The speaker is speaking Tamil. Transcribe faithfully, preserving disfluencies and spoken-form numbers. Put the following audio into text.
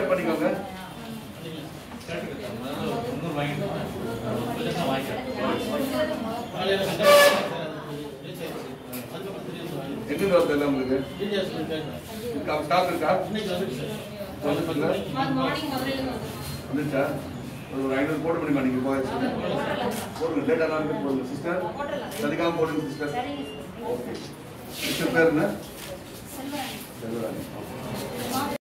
கட் பண்ணிக்கோங்க. எங்க வருது எல்லாம் உங்களுக்கு ஸ்டாக் இருக்கா? வந்துச்சா? ஒரு ஐநூறு போட முடியுமா நீங்க? போடுங்க, டேட்டா எல்லாம் போடுங்க சிஸ்டர். சதிக்காம போடுங்க சிஸ்டர். ஓகே. சிஸ்டர் பேர் என்ன? செல்வராணி.